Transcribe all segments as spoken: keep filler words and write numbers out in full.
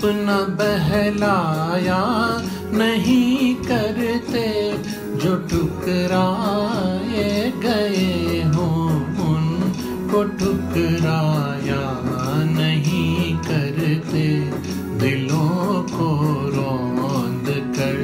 अपना बहलाया नहीं करते, जो ठुकराए गए हों उनको ठुकराया नहीं करते, दिलों को रौंद कर।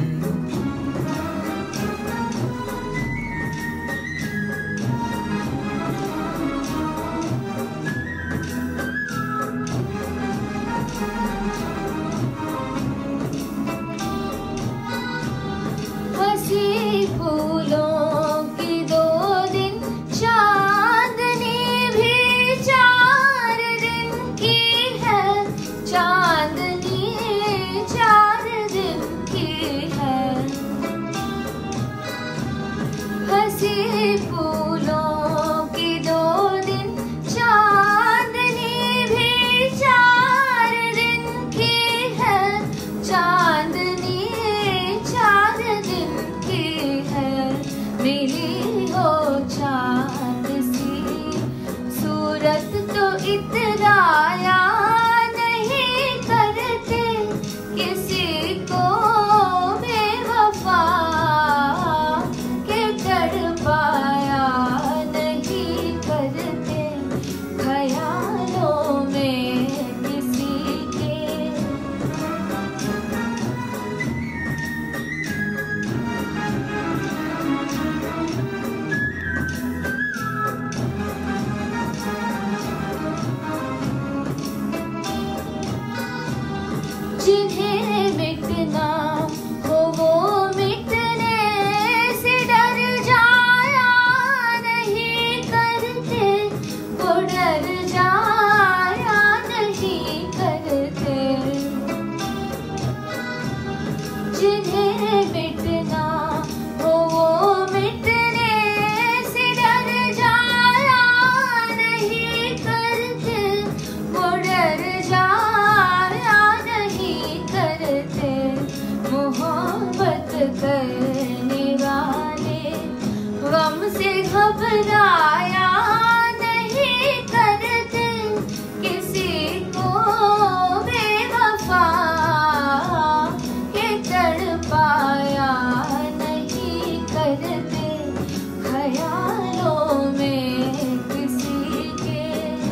हंसी फूलों की दो दिन, चांदनी भी चार दिन की है, चांदनी चार दिन की है। हंसी फूलों की दो दिन, चांदनी भी चार दिन की है, चांदनी चार दिन की है। मिली हो चांद सी सूरत तो इतराया नहीं करते, किसी को बेवफा के तड़पाया नहीं करते, ख्यालों में किसी के। जिन्हें मिटना हो वो मिटने से डर जाया नहीं करते, वो डर जाया नहीं करते। जिन्हें मिटना हो वो मिटने से डर जाया नहीं करते, वो डर जाया नहीं करते। मोहब्बत करने वाले गम से घबराया नहीं करते, किसी को बेवफा के तड़पाया नहीं करते, ख्यालों में किसी के।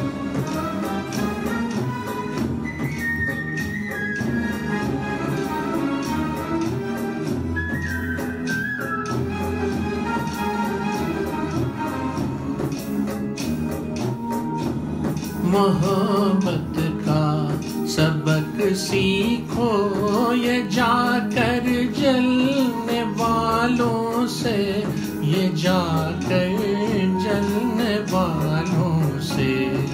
मोहब्बत का सबक सीखो ये जाकर जलने वालों से, ये जाकर जलने वालों से।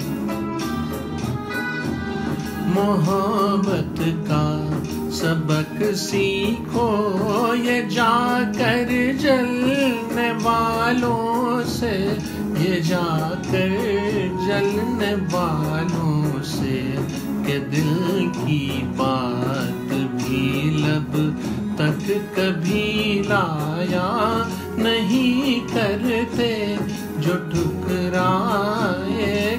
मोहब्बत का सबक सीखो ये जाकर जलने वालों से, ये जाकर जलने वालों से, के दिल की बात भी लब तक कभी लाया नहीं करते, जो ठुकराए